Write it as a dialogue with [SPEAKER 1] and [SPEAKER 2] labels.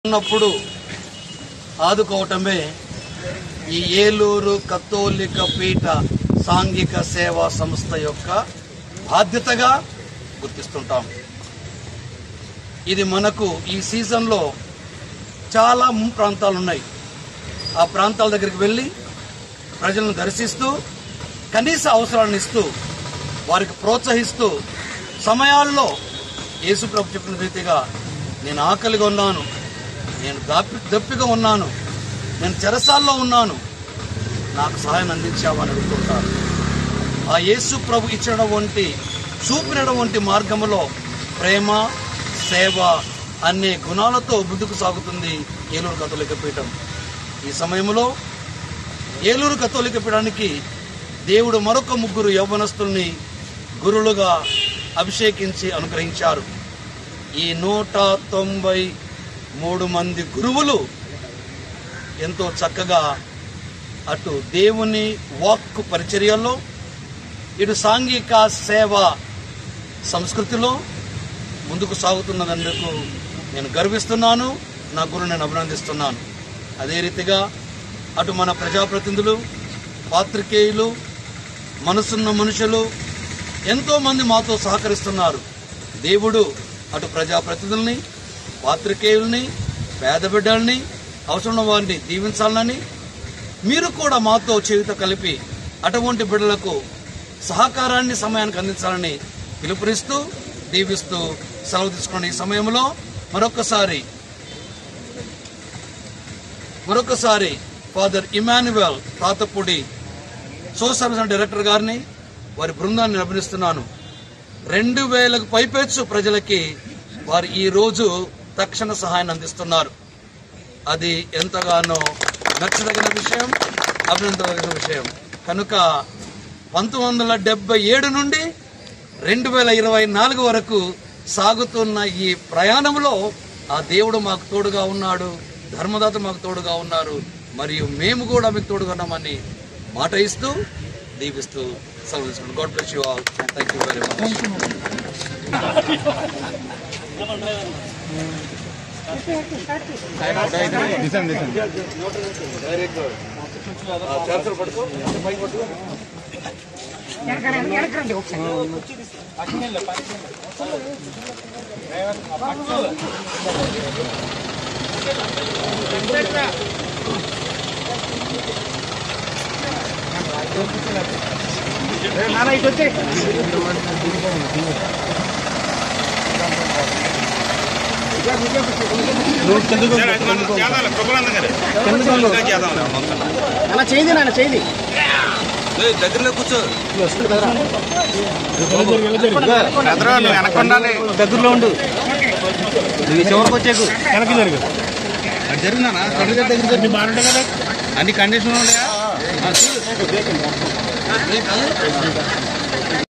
[SPEAKER 1] ఉన్నప్పుడు ఆదుకోవటమే ఈ ఏలూరు కథోలిక పీఠ సాంఘిక సేవా సంస్థ యొక్క బాధ్యతగా గుర్తిస్తుంటాం. ఇది మనకు ఈ సీజన్లో చాలా ప్రాంతాలు ఉన్నాయి. ఆ ప్రాంతాల దగ్గరికి వెళ్ళి ప్రజలను దర్శిస్తూ కనీస అవసరాలను ఇస్తూ వారికి ప్రోత్సహిస్తూ సమయాల్లో యేసుప్రభు చెప్పిన రీతిగా నేను ఆకలిగా ఉన్నాను, నేను దప్పిగా ఉన్నాను, నేను చెరసాల్లో ఉన్నాను, నాకు సహాయం అందించామని అడుగుతుంటారు. ఆ యేసు ప్రభు ఇచ్చినటువంటి చూపినటువంటి మార్గంలో ప్రేమ, సేవ అనే గుణాలతో ముందుకు సాగుతుంది ఏలూరు కథోలిక పీఠం. ఈ సమయంలో ఏలూరు కథోలిక పీఠానికి దేవుడు మరొక 3 యవ్వనస్తుల్ని గురులుగా అభిషేకించి అనుగ్రహించారు. ఈ 193 మంది గురువులు ఎంతో చక్కగా అటు దేవుని వాక్కు పరిచర్యల్లో, ఇటు సాంఘిక సేవ సంస్కృతిలో ముందుకు సాగుతున్నందుకు నేను గర్విస్తున్నాను. నా గురువుని నేను అభినందిస్తున్నాను. అదే రీతిగా అటు మన ప్రజాప్రతినిధులు, పాత్రికేయులు, మనసున్న మనుషులు ఎంతోమంది మాతో సహకరిస్తున్నారు. దేవుడు అటు ప్రజాప్రతినిధుల్ని, పాత్రికేయుల్ని, పేద బిడ్డల్ని, అవసరం వారిని దీవించాలని, మీరు కూడా మాతో చేయుత కలిపి అటువంటి బిడ్డలకు సహకారాన్ని సమయానికి అందించాలని పిలుపునిస్తూ దీవిస్తూ సెలవు తీసుకున్న ఈ సమయంలో మరొకసారి father Emmanuel Tatapudi social service director గారిని, వారి బృందాన్ని అభినందిస్తున్నాను. 2000కు పైపెచ్చు ప్రజలకి వారు ఈ రోజు తక్షణ సహాయాన్ని అందిస్తున్నారు. అది ఎంతగానో మెచ్చదగిన విషయం, అభినందదగిన విషయం. కనుక 1977 నుండి 2024 వరకు సాగుతున్న ఈ ప్రయాణంలో ఆ దేవుడు మాకు తోడుగా ఉన్నాడు, ధర్మదాత మాకు తోడుగా ఉన్నారు, మరియు మేము కూడా మీకు తోడుగా ఉన్నామని మాట ఇస్తూ దీవిస్తూ సెలవు తీసుకుంటాం. God bless you all. Thank you very much. Very good. Charger పడుకో.
[SPEAKER 2] నానా ఇటు వచ్చే చేయింది నాన్న చేయింది
[SPEAKER 3] దగ్గరలో కూర్చో.
[SPEAKER 2] వెనకుండాలి, దగ్గరలో ఉండు. చివరికి వచ్చేకు వెనక్కి జరుగు.
[SPEAKER 3] జరిగినా
[SPEAKER 2] బాగుంటాయి కదా,
[SPEAKER 3] అన్ని కండిషన్లు ఉన్నాయా?